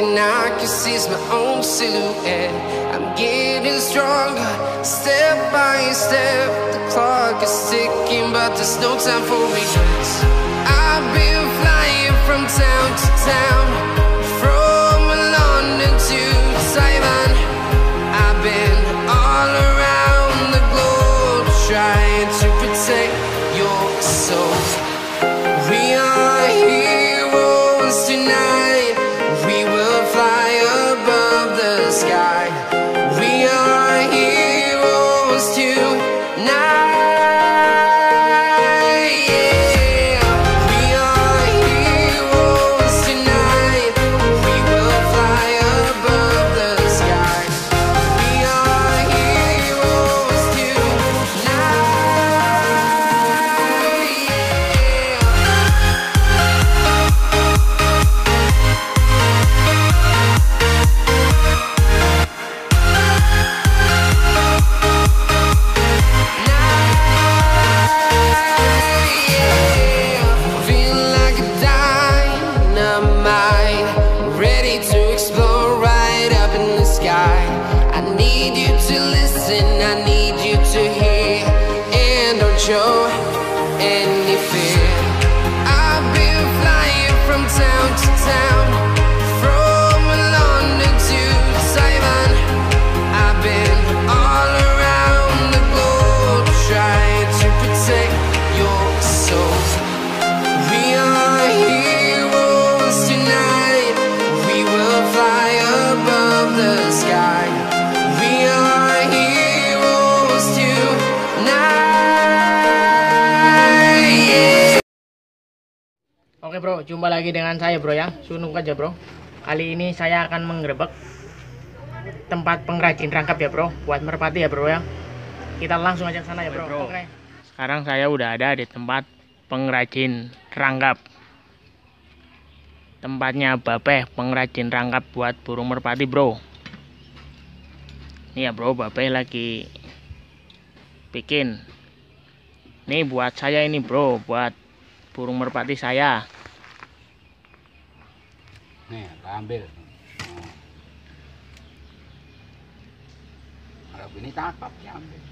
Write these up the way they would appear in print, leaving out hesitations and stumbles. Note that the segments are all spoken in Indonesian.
and I can see my own silhouette. I'm getting stronger, step by step. The clock is ticking, but there's no time for regrets. I've been flying from town to town, from London to Taiwan. I've been all around the globe, trying to protect your soul. We are heroes tonight. We will fly above the sky. We are heroes tonight. Show any fear. I've been flying from town to town, from London to Taiwan. I've been all around the globe, trying to protect your soul. We are heroes tonight. We will fly above the sky. We are heroes tonight. Oke bro, jumpa lagi dengan saya bro ya, Sunung aja bro. Kali ini saya akan menggerebek tempat pengrajin rangkap ya bro, buat merpati ya bro ya. Kita langsung aja ke sana ya bro. Oke. Sekarang saya udah ada di tempat pengrajin rangkap. Tempatnya Babeh, pengrajin rangkap buat burung merpati bro. Ini ya bro, Babeh lagi bikin. Ini buat saya ini bro, buat burung merpati saya. Nih, ambil. Kalau ini cakep ya ambil.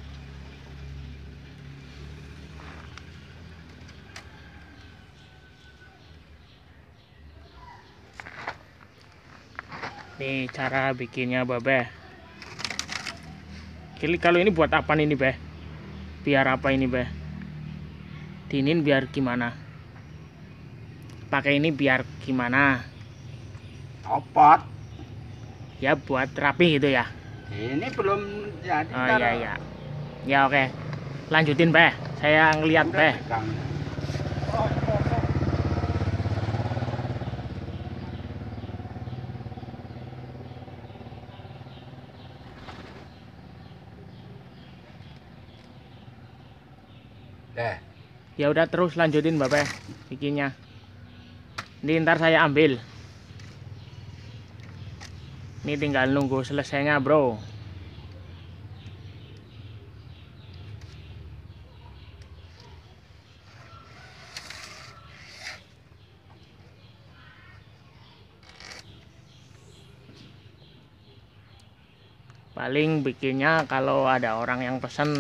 Nih cara bikinnya Babeh. Kalau ini buat apa nih Beh? Biar apa ini Beh? Dinin biar gimana? Pakai ini biar gimana? Opot. Ya buat rapi gitu ya. Ini belum jadi. Oh iya iya. Ya oke. Lanjutin Beh. Saya ngeliat Beh. Deh. Ya udah terus lanjutin Babeh bikinnya. Ini ntar saya ambil. Ini tinggal nunggu selesainya bro. Paling bikinnya kalau ada orang yang pesen.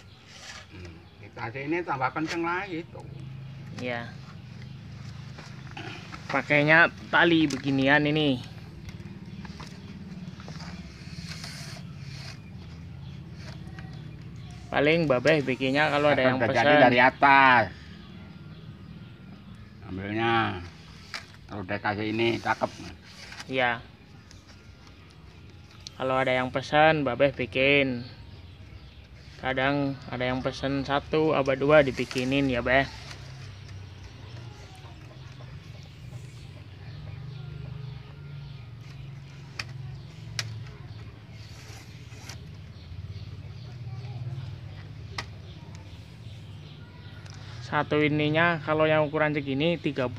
Kita ini tambah kenceng lagi tuh. Ya. Pakainya tali beginian ini. Paling Babeh bikinnya kalau ada yang pesan dari atas. Ambilnya. Kalau udah kasih ini cakep. Iya. Kalau ada yang pesan Babeh bikin. Kadang ada yang pesan 1 apa 2 dibikinin ya Beh. Satu ininya kalau yang ukuran segini 30.000.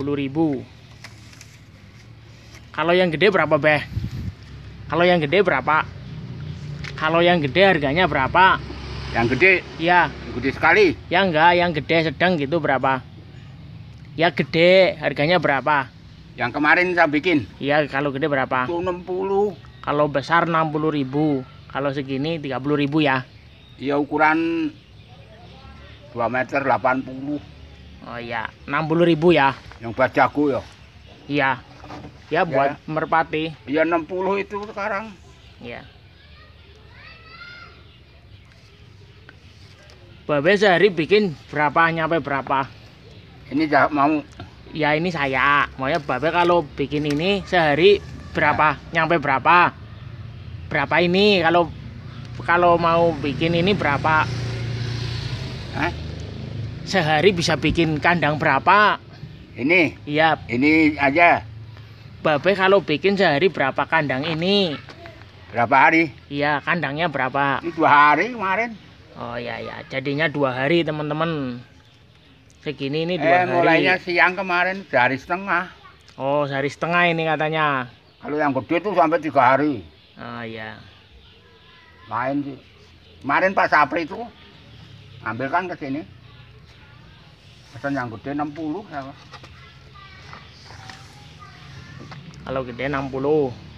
Kalau yang gede berapa Beh? Kalau yang gede berapa? Kalau yang gede harganya berapa? Yang gede? Iya. Gede sekali? Ya enggak, yang gede sedang gitu berapa? Ya gede harganya berapa? Yang kemarin saya bikin. Iya, kalau gede berapa? Itu 60. Kalau besar 60.000. Kalau segini 30.000 ya. Iya ukuran 2 meter 80. Oh iya, 60.000 ya. Yang bajago ya. Iya. Ya buat merpati. Iya 60 itu sekarang. Iya. Babe sehari bikin berapa, nyampe berapa? Ini mau. Ya ini saya. Maunya Babe kalau bikin ini sehari berapa? Nyampe berapa? Berapa ini kalau mau bikin ini berapa? Hah? Sehari bisa bikin kandang berapa? Ini. Iya. Ini aja. Babe kalau bikin sehari berapa kandang ini? Berapa hari? Iya, kandangnya berapa? Ini 2 hari kemarin. Oh ya ya, jadinya 2 hari teman-teman. Segini ini 2 hari. Mulainya siang kemarin sehari setengah. Oh, sehari setengah ini katanya. Kalau yang gede tuh sampai 3 hari. Oh ya. Main sih. Kemarin Pak Sapri itu ambilkan ke sini. Pesan yang gede 60 sama. Kalau gede 60.